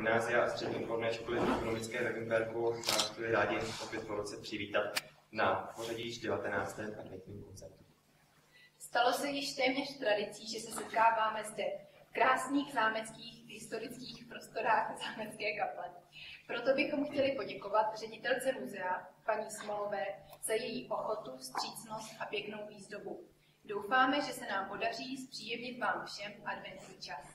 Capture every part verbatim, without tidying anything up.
gymnázia a střední odborné školy ekonomické ve Vimperku nás chtěli rádi opět po roce přivítat na pořadí již devatenáctém adventním koncertu. Stalo se již téměř tradicí, že se setkáváme zde v krásných zámeckých historických prostorách zámecké kaple. Proto bychom chtěli poděkovat ředitelce muzea, paní Smolové, za její ochotu, vstřícnost a pěknou výzdobu. Doufáme, že se nám podaří zpříjemnit vám všem adventní čas.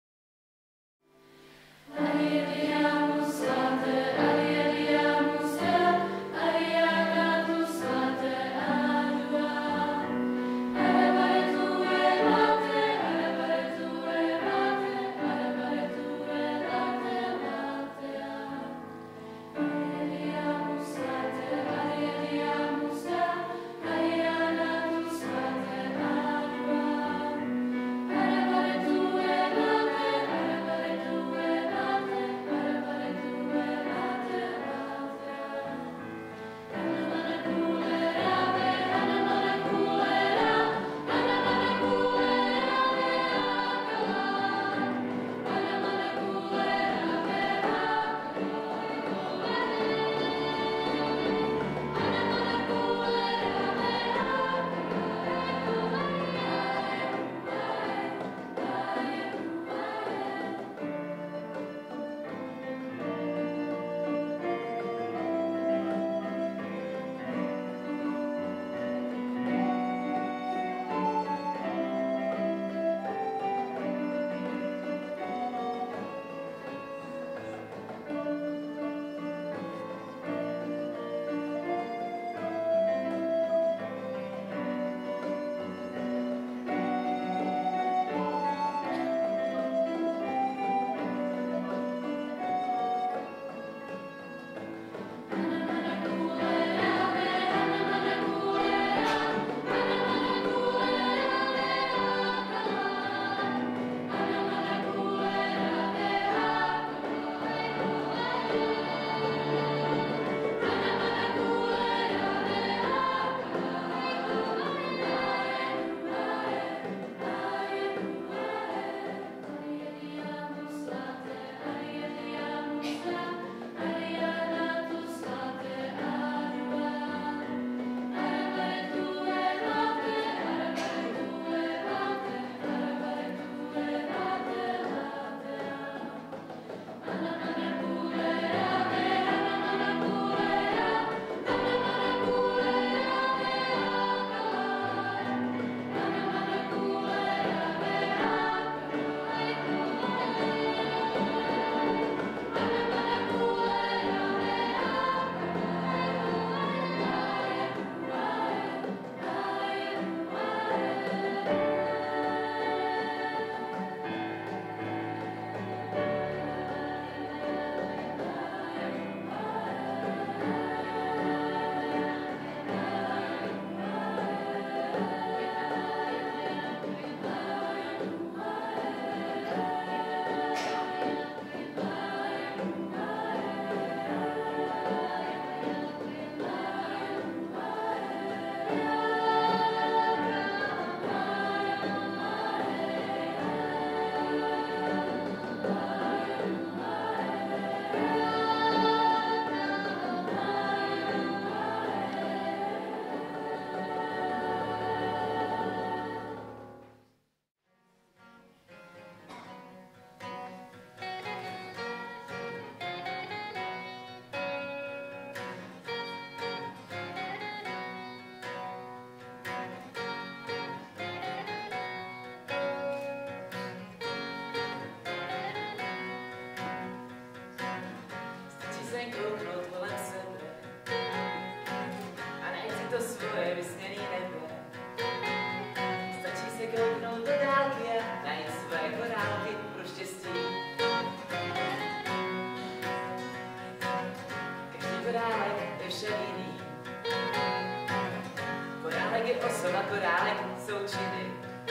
Korálek součiny.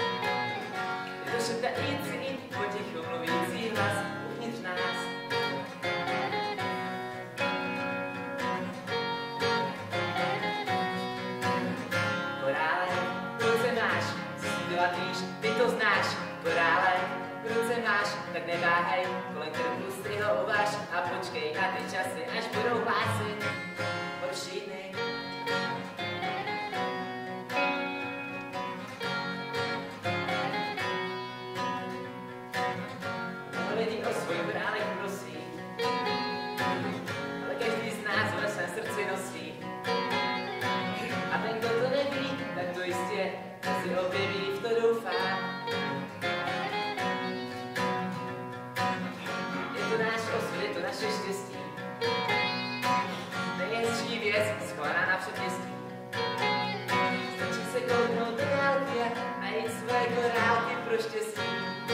Je to šeptající, potichu mluvící hlas uvnitř nás. Korálek, v ruce máš, zpívat víš, ty to znáš. Korálek, v ruce máš, tak neváhej, kolem krku stryhej. ho uvaž a počkej na ty časy, až budou hlásit horší dny. Lidí o svůj vrálek prosí, ale každý z nás ve svém srdci nosí. A ten, kdo to neví, tak to jistě si objeví, v to doufá. Je to náš osud, je to naše štěstí, nejhezčí věc schovaná na předměstí. Stačí se kouknout do dálky a najít své korálky pro štěstí.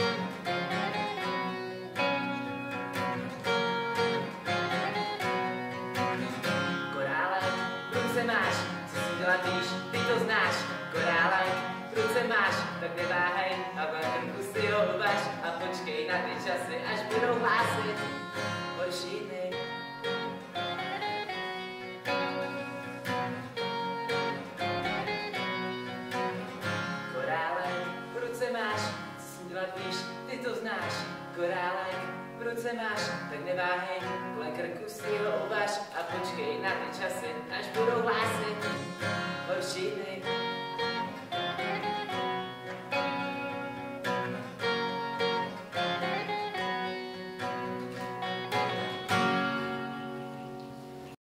Máš, co si dělat víš, ty to znáš, korálek, v ruce máš, tak neváhej, a v krku si ho uvaž a počkej na ty časy, až budou hlásit horší dny. Korálek, v ruce máš, co si dělat víš, ty to znáš, korálek, v ruce máš, tak neváhej, kolem krku si ho uvaž a počkej na ty časy, až budou hlásit horší dny.